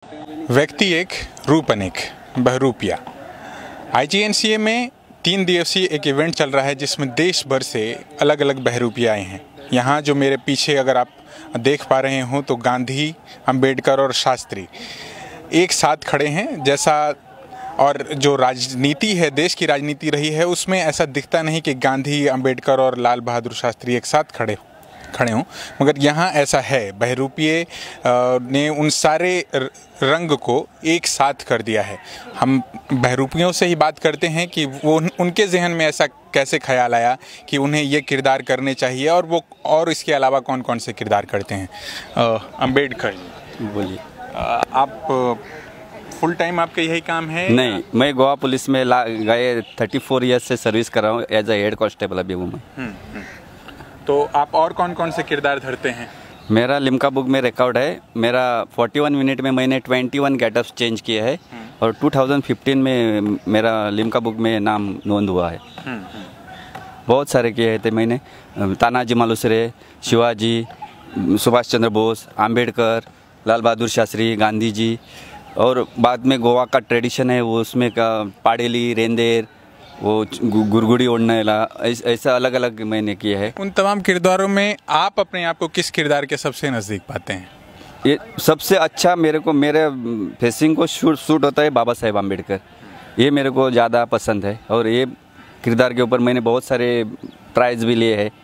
व्यक्ति एक रूप अनेक बहरूपिया। IGNCA में 3 दिवसीय एक इवेंट चल रहा है जिसमें देश भर से अलग अलग बहरूपिया आए हैं। यहाँ जो मेरे पीछे अगर आप देख पा रहे हो तो गांधी, अंबेडकर और शास्त्री एक साथ खड़े हैं। जैसा और जो राजनीति है, देश की राजनीति रही है, उसमें ऐसा दिखता नहीं कि गांधी, अंबेडकर और लाल बहादुर शास्त्री एक साथ खड़े हों, मगर यहाँ ऐसा है। बहरूपिये ने उन सारे रंग को एक साथ कर दिया है। हम बहरूपियों से ही बात करते हैं कि वो उनके जहन में ऐसा कैसे ख्याल आया कि उन्हें ये किरदार करने चाहिए, और वो और इसके अलावा कौन कौन से किरदार करते हैं। अंबेडकर जी बोलिए। आप फुल टाइम आपका यही काम है? नहीं, मैं गोवा पुलिस में गए 34 ईयर्स से सर्विस कर रहा हूँ एज ए हेड कांस्टेबल अभी हूँ मैं। तो आप और कौन कौन से किरदार धरते हैं? मेरा लिम्का बुक में रिकॉर्ड है। मेरा 41 मिनट में मैंने 21 गेटअप्स चेंज किए हैं और 2015 में मेरा लिम्का बुक में नाम नोंद हुआ है। बहुत सारे किए थे मैंने। तानाजी मालुसरे, शिवाजी, सुभाष चंद्र बोस, अंबेडकर, लाल बहादुर शास्त्री, गांधी जी, और बाद में गोवा का ट्रेडिशन है वो उसमें का पाडेली, रेंदेर, वो गुरगुड़ी ओढ़ने ला, ऐसा अलग अलग मैंने किए हैं। उन तमाम किरदारों में आप अपने आप को किस किरदार के सबसे नज़दीक पाते हैं? ये सबसे अच्छा मेरे फेसिंग को सूट होता है बाबा साहेब अम्बेडकर। ये मेरे को ज़्यादा पसंद है और ये किरदार के ऊपर मैंने बहुत सारे प्राइज़ भी लिए हैं।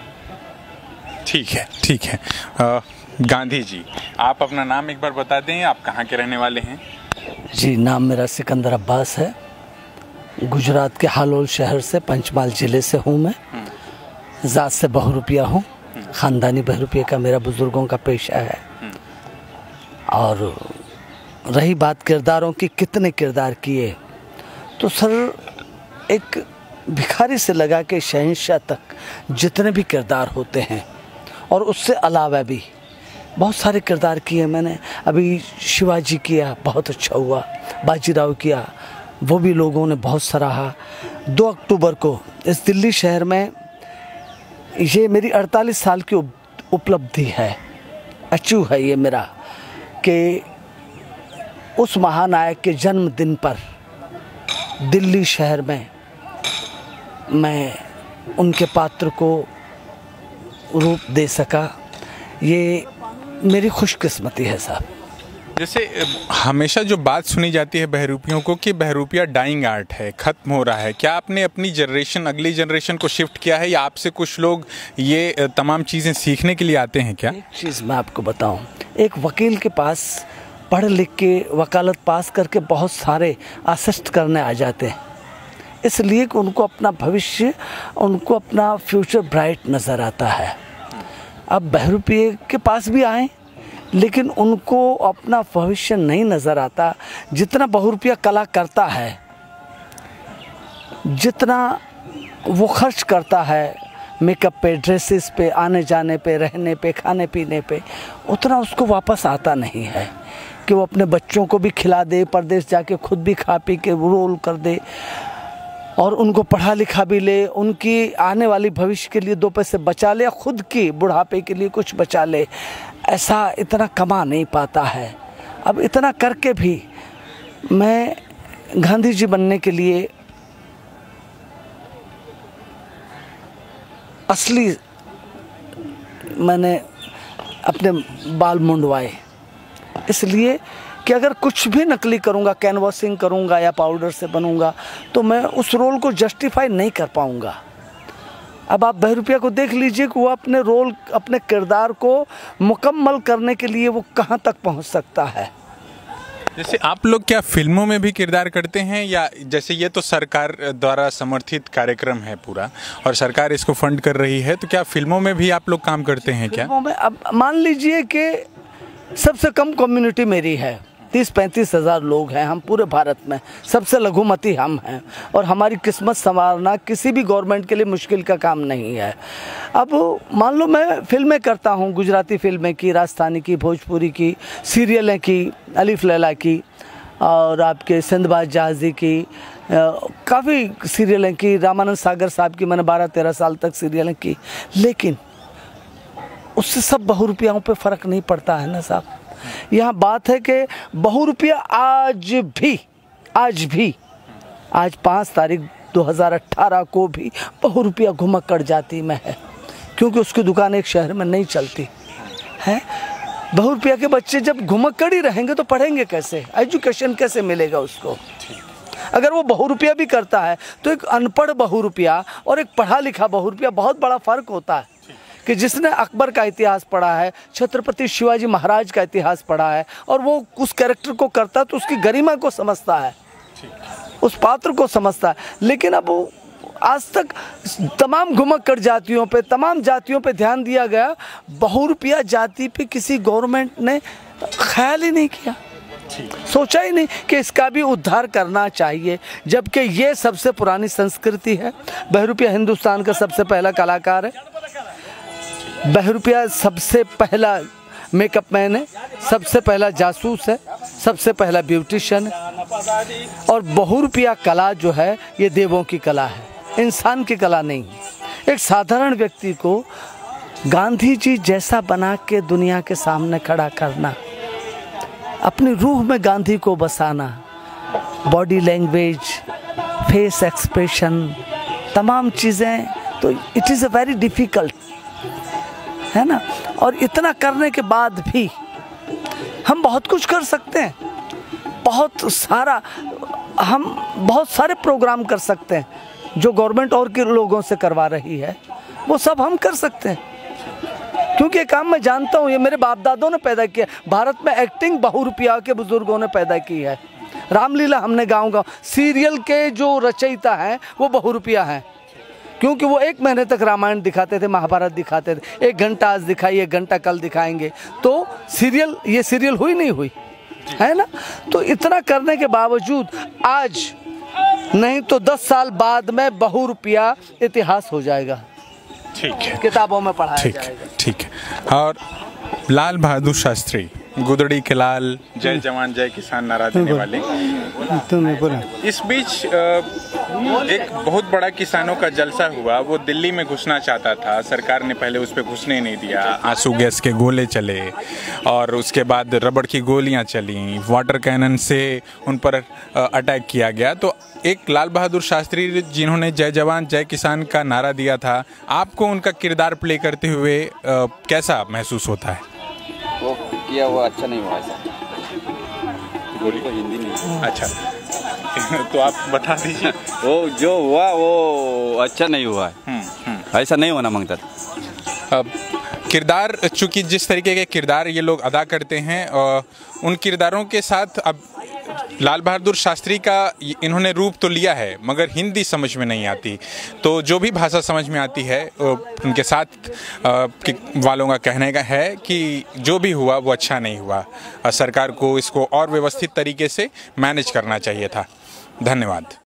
ठीक है। गांधी जी, आप अपना नाम एक बार बता दें, आप कहाँ के रहने वाले हैं? जी, नाम मेरा सिकंदर अब्बास है। गुजरात के हालोल शहर से, पंचमहाल ज़िले से हूँ मैं। ज़ात से बहरूपिया हूँ। ख़ानदानी बहरूपिया का मेरा बुज़ुर्गों का पेशा है। और रही बात किरदारों की, कितने किरदार किए, तो सर एक भिखारी से लगा के शहंशाह तक जितने भी किरदार होते हैं और उससे अलावा भी बहुत सारे किरदार किए मैंने। अभी शिवाजी किया, बहुत अच्छा हुआ। बाजीराव किया, वो भी लोगों ने बहुत सराहा। 2 अक्टूबर को इस दिल्ली शहर में, ये मेरी 48 साल की उपलब्धि है, अचीव है ये मेरा, कि उस महानायक के जन्मदिन पर दिल्ली शहर में मैं उनके पात्र को रूप दे सका। ये मेरी खुशकिस्मती है साहब। जैसे हमेशा जो बात सुनी जाती है बहरूपियों को कि बहरूपिया डाइंग आर्ट है, ख़त्म हो रहा है, क्या आपने अपनी जनरेशन, अगली जनरेशन को शिफ्ट किया है, या आपसे कुछ लोग ये तमाम चीज़ें सीखने के लिए आते हैं क्या? एक चीज़ मैं आपको बताऊं, एक वकील के पास पढ़ लिख के वकालत पास करके बहुत सारे असिस्ट करने आ जाते हैं, इसलिए कि उनको अपना भविष्य, उनको अपना फ्यूचर ब्राइट नज़र आता है। अब बहरूपिये के पास भी आए लेकिन उनको अपना भविष्य नहीं नज़र आता। जितना बहरूपिया कला करता है, जितना वो खर्च करता है मेकअप पे, ड्रेसेस पे, आने जाने पे, रहने पे, खाने पीने पे, उतना उसको वापस आता नहीं है कि वो अपने बच्चों को भी खिला दे, परदेश जाके खुद भी खा पी के रोल कर दे और उनको पढ़ा लिखा भी ले, उनकी आने वाली भविष्य के लिए 2 पैसे बचा ले, या खुद की बुढ़ापे के लिए कुछ बचा ले। ऐसा इतना कमा नहीं पाता है। अब इतना करके भी मैं गांधी जी बनने के लिए असली मैंने अपने बाल मुंडवाए, इसलिए कि अगर कुछ भी नकली करूँगा, कैनवासिंग करूँगा या पाउडर से बनूँगा, तो मैं उस रोल को जस्टिफाई नहीं कर पाऊँगा। अब आप बहरूपिया को देख लीजिए कि वो अपने रोल, अपने किरदार को मुकम्मल करने के लिए वो कहाँ तक पहुँच सकता है। जैसे आप लोग क्या फिल्मों में भी किरदार करते हैं, या जैसे ये तो सरकार द्वारा समर्थित कार्यक्रम है पूरा और सरकार इसको फंड कर रही है, तो क्या फिल्मों में भी आप लोग काम करते हैं क्या? फिल्मों में अब मान लीजिए कि सबसे कम कम्युनिटी मेरी है, 30-35 हज़ार लोग हैं हम पूरे भारत में, सबसे लघुमती हम हैं, और हमारी किस्मत संवारना किसी भी गवर्नमेंट के लिए मुश्किल का काम नहीं है। अब मान लो मैं फिल्में करता हूँ, गुजराती फिल्में की, राजस्थानी की, भोजपुरी की, सीरियलें की, अलीफ लैला की, और आपके सिंधबाज जहाज़ी की, काफ़ी सीरियलें की, रामानंद सागर साहब की मैंने 12-13 साल तक सीरियलें की, लेकिन उससे सब बहरूपियाओं पे फ़र्क नहीं पड़ता है ना साहब। यहाँ बात है कि बहुरूपिया आज 5 तारीख 2018 को भी बहुरूपिया घुमक्कड़ जाति में है, क्योंकि उसकी दुकान एक शहर में नहीं चलती है। बहुरूपिया के बच्चे जब घुमक्कड़ ही रहेंगे तो पढ़ेंगे कैसे, एजुकेशन कैसे मिलेगा उसको। अगर वो बहुरूपिया भी करता है तो एक अनपढ़ बहुरूपिया और एक पढ़ा लिखा बहुरूपिया बहुत बड़ा फ़र्क होता है। कि जिसने अकबर का इतिहास पढ़ा है, छत्रपति शिवाजी महाराज का इतिहास पढ़ा है और वो उस कैरेक्टर को करता है तो उसकी गरिमा को समझता है, उस पात्र को समझता है। लेकिन अब आज तक तमाम घुमक्कड़ जातियों पे, तमाम जातियों पे ध्यान दिया गया, बहुरूपिया जाति पे किसी गवर्नमेंट ने ख्याल ही नहीं किया, सोचा ही नहीं कि इसका भी उद्धार करना चाहिए, जबकि ये सबसे पुरानी संस्कृति है। बहुरूपिया हिंदुस्तान का सबसे पहला कलाकार है। बहुरूपिया सबसे पहला मेकअप मैन है, सबसे पहला जासूस है, सबसे पहला ब्यूटिशियन है। और बहुरूपिया कला जो है ये देवों की कला है, इंसान की कला नहीं है। एक साधारण व्यक्ति को गांधी जी जैसा बना के दुनिया के सामने खड़ा करना, अपनी रूह में गांधी को बसाना, बॉडी लैंग्वेज, फेस एक्सप्रेशन, तमाम चीज़ें, तो it is a very difficult, है ना। और इतना करने के बाद भी हम बहुत कुछ कर सकते हैं, बहुत सारे प्रोग्राम कर सकते हैं जो गवर्नमेंट और के लोगों से करवा रही है, वो सब हम कर सकते हैं। क्योंकि ये काम मैं जानता हूँ, ये मेरे बाप दादों ने पैदा किया। भारत में एक्टिंग बहुरूपिया के बुजुर्गों ने पैदा की है। रामलीला हमने गाँव सीरियल के जो रचयिता हैं वो बहुरूपिया हैं, क्योंकि वो 1 महीने तक रामायण दिखाते थे, महाभारत दिखाते थे। 1 घंटा आज दिखाई, 1 घंटा कल दिखाएंगे, तो ये सीरियल हुई नहीं हुई, है ना। तो इतना करने के बावजूद आज नहीं तो 10 साल बाद में बहुरूपिया इतिहास हो जाएगा, ठीक है, किताबों में पढ़ाया जाएगा। ठीक है। और लाल बहादुर शास्त्री, गुदड़ी के लाल, जय जवान जय किसान नारा देने वाले, इस बीच एक बहुत बड़ा किसानों का जलसा हुआ। वो दिल्ली में घुसना चाहता था, सरकार ने पहले उस पर घुसने नहीं दिया। आंसू गैस के गोले चले और उसके बाद रबड़ की गोलियां चली, वाटर कैनन से उन पर अटैक किया गया। तो एक लाल बहादुर शास्त्री जिन्होंने जय जवान जय किसान का नारा दिया था, आपको उनका किरदार प्ले करते हुए कैसा महसूस होता है? वो किया वो अच्छा नहीं हुआ ऐसा, गोली को हिंदी नहीं अच्छा तो आप बता दीजिए। वो जो हुआ वो अच्छा नहीं हुआ है, ऐसा नहीं होना मांगता था। अब किरदार, चूंकि जिस तरीके के किरदार ये लोग अदा करते हैं, उन किरदारों के साथ अब लाल बहादुर शास्त्री का इन्होंने रूप तो लिया है, मगर हिंदी समझ में नहीं आती। तो जो भी भाषा समझ में आती है उनके साथ वालों का कहने का है कि जो भी हुआ वो अच्छा नहीं हुआ। सरकार को इसको और व्यवस्थित तरीके से मैनेज करना चाहिए था। धन्यवाद।